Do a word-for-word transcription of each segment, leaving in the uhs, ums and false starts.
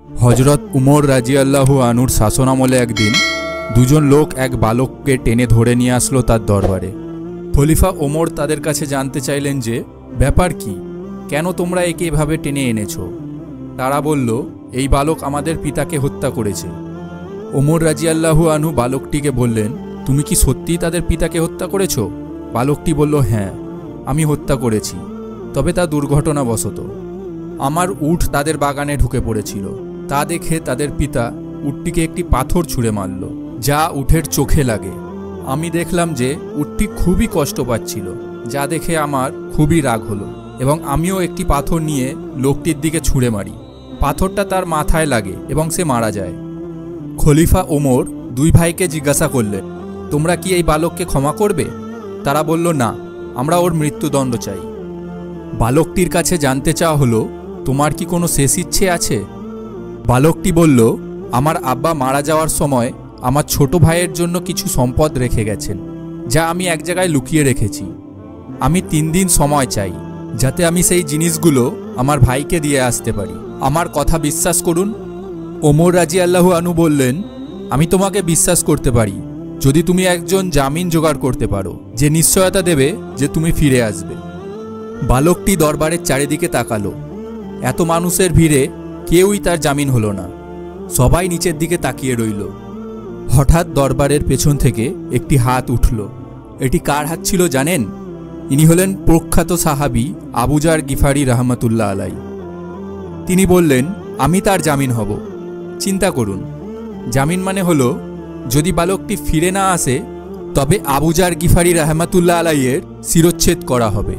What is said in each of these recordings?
হযরত উমর রাজিয়াল্লাহু আনহুর শাসনামলে একদিন দুজন লোক এক বালককে টেনে ধরে নিয়ে আসলো তার দরবারে। খলিফা ওমর তাদের কাছে জানতে চাইলেন যে ব্যাপার কি, কেন তোমরা একে এভাবে টেনে এনেছো। তারা বলল, এই বালক আমাদের পিতাকে হত্যা করেছে। ওমর রাজিয়াল্লাহু আনহু বালকটিকে বললেন, তুমি কি সত্যিই তাদের পিতাকে হত্যা করেছো? বালকটি বলল, হ্যাঁ, আমি হত্যা করেছি, তবে তা দুর্ঘটনাবশত। আমার উট তাদের বাগানে ঢুকে পড়েছিল। তা দেখে তাদের পিতা উটটিকে একটি পাথর ছুঁড়ে মারল, যা উটের চোখে লাগে। আমি দেখলাম যে উটটি খুবই কষ্ট পাচ্ছিল, যা দেখে আমার খুবই রাগ হলো এবং আমিও একটি পাথর নিয়ে লোকটির দিকে ছুঁড়ে মারি। পাথরটা তার মাথায় লাগে এবং সে মারা যায়। খলিফা ওমর দুই ভাইকে জিজ্ঞাসা করলেন, তোমরা কি এই বালককে ক্ষমা করবে? তারা বলল, না, আমরা ওর মৃত্যুদণ্ড চাই। বালকটির কাছে জানতে চাওয়া হলো, তোমার কি কোনো শেষ ইচ্ছে আছে? বালকটি বলল, আমার আব্বা মারা যাওয়ার সময় আমার ছোট ভাইয়ের জন্য কিছু সম্পদ রেখে গেছেন, যা আমি এক জায়গায় লুকিয়ে রেখেছি। আমি তিন দিন সময় চাই, যাতে আমি সেই জিনিসগুলো আমার ভাইকে দিয়ে আসতে পারি। আমার কথা বিশ্বাস করুন। ওমর রাজিয়াল্লাহু আনহু বললেন, আমি তোমাকে বিশ্বাস করতে পারি যদি তুমি একজন জামিন জোগাড় করতে পারো, যে নিশ্চয়তা দেবে যে তুমি ফিরে আসবে। বালকটি দরবারের চারিদিকে তাকালো। এত মানুষের ভিড়ে কেউই তার জামিন হলো না। সবাই নিচের দিকে তাকিয়ে রইল। হঠাৎ দরবারের পেছন থেকে একটি হাত উঠল। এটি কার হাত ছিল জানেন? ইনি হলেন প্রখ্যাত সাহাবী আবু যার গিফারি রাহমাতুল্লাহ আলাই। তিনি বললেন, আমি তার জামিন হব। চিন্তা করুন, জামিন মানে হলো যদি বালকটি ফিরে না আসে তবে আবু যার গিফারি রাহমাতুল্লাহ আলাইয়ের শিরচ্ছেদ করা হবে।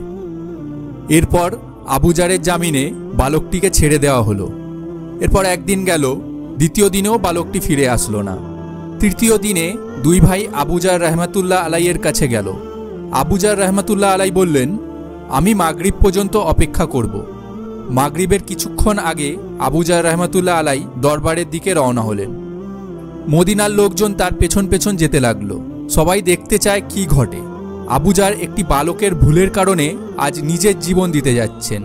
এরপর আবু যারের জামিনে বালকটিকে ছেড়ে দেওয়া হলো। এরপর একদিন গেল, দ্বিতীয় দিনেও বালকটি ফিরে আসলো না। তৃতীয় দিনে দুই ভাই আবু যার রাহমাতুল্লাহ আলাইয়ের কাছে গেল। আবু যার রাহমাতুল্লাহ আলাই বললেন, আমি মাগরিব পর্যন্ত অপেক্ষা করব। মাগরিবের কিছুক্ষণ আগে আবু যার রাহমাতুল্লাহ আলাই দরবারের দিকে রওনা হলেন। মদিনার লোকজন তার পেছন পেছন যেতে লাগলো। সবাই দেখতে চায় কি ঘটে। আবু যার একটি বালকের ভুলের কারণে আজ নিজের জীবন দিতে যাচ্ছেন।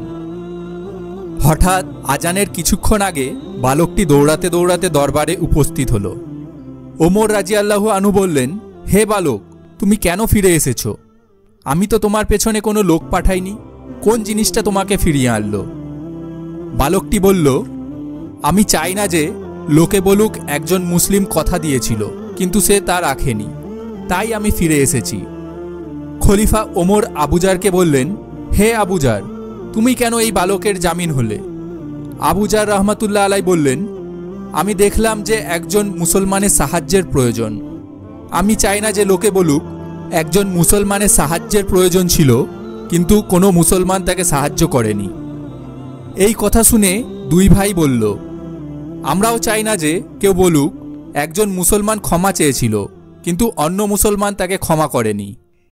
হঠাৎ আজানের কিছুক্ষণ আগে বালকটি দৌড়াতে দৌড়াতে দরবারে উপস্থিত হলো। ওমর রাজিয়াল্লাহু আনহু বললেন, হে বালক, তুমি কেন ফিরে এসেছো? আমি তো তোমার পেছনে কোনো লোক পাঠাইনি। কোন জিনিসটা তোমাকে ফিরিয়ে আনলো? বালকটি বলল, আমি চাই না যে লোকে বলুক একজন মুসলিম কথা দিয়েছিল কিন্তু সে তা রাখেনি, তাই আমি ফিরে এসেছি। খলিফা ওমর আবু যারকে বললেন, হে আবু যার, তুমি কেন এই বালকের জামিন হলে? আবু যার রহমাতুল্লাহ আলাই বললেন, আমি দেখলাম যে একজন মুসলমানের সাহায্যের প্রয়োজন। আমি চাই না যে লোকে বলুক একজন মুসলমানের সাহায্যের প্রয়োজন ছিল কিন্তু কোনো মুসলমান তাকে সাহায্য করেনি। এই কথা শুনে দুই ভাই বলল, আমরাও চাই না যে কেউ বলুক একজন মুসলমান ক্ষমা চেয়েছিল কিন্তু অন্য মুসলমান তাকে ক্ষমা করেনি।